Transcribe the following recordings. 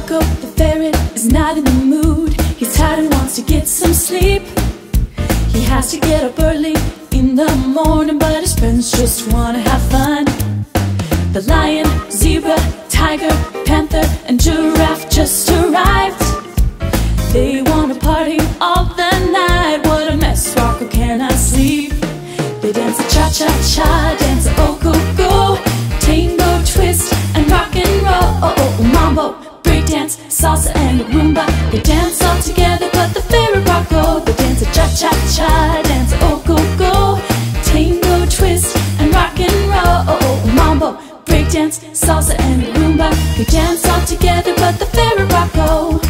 Roco the Ferret is not in the mood. He's tired and wants to get some sleep. He has to get up early in the morning, but his friends just wanna have fun. The lion, zebra, tiger, panther and giraffe just arrived. They wanna party all the night. What a mess, Rocco cannot sleep. They dance a cha-cha-cha, dance a oh-go-go, tango, twist and rock and roll. Mambo, breakdance, salsa and rumba. They dance all together but the ferret Rocco. They dance a cha-cha-cha, dance a oh-go-go, tango, twist and rock and roll. Mambo, breakdance, salsa and rumba. They dance all together but the ferret Rocco.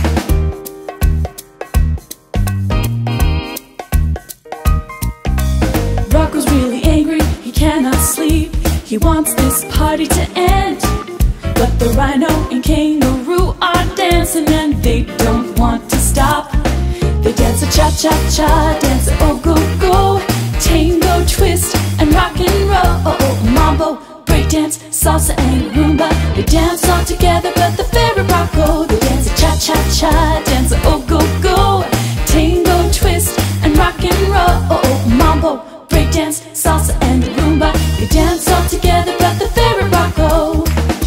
Rocco's really angry, he cannot sleep. He wants this party to end, but the Rhino and Kangaroo are dancing and they don't want to stop. They dance a cha-cha-cha, dance a oh-go-go, tango, twist and rock and roll. Mambo, breakdance, salsa and rumba. They dance all together but the ferret Rocco. They dance a cha-cha-cha, dance a oh-go-go, tango, twist and rock and roll. Mambo, breakdance, salsa and rumba. They dance all together but the ferret Rocco.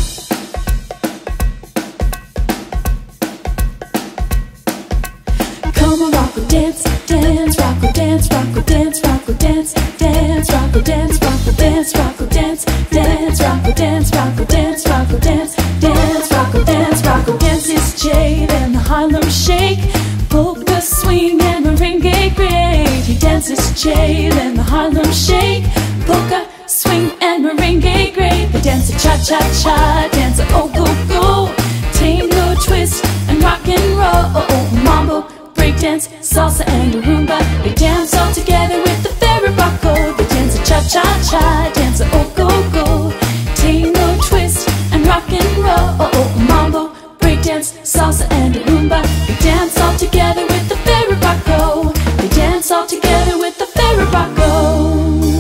Come on, Rocco, dance, dance, Rocco, dance, Rocco, dance, Rocco, dance, dance, Rocco, dance, Rocco, dance, Rocco, dance, dance, Rocco, dance, Rocco, dance, Rocco, dance, dance, Rocco, dance, Rocco, dance his jade and the Harlem shake, polka swing and merengue great. He dances jade and the Harlem shake, polka swing and merengue great. They dance a cha-cha-cha, dance a oh-go-go, tango, twist and rock and roll. Mambo, breakdance, salsa and rumba. They dance all together with the ferret Rocco. They dance a cha-cha-cha, dance a oh-go-go, tango, twist and rock and roll. Mambo, breakdance, salsa and rumba. They dance all together with the ferret Rocco. They dance all together with the ferret Rocco.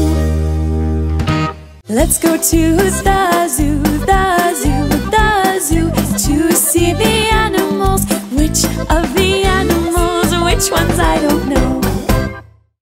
Let's go to the zoo, the zoo, the zoo, to see the animals. Which of the animals, which ones I don't know.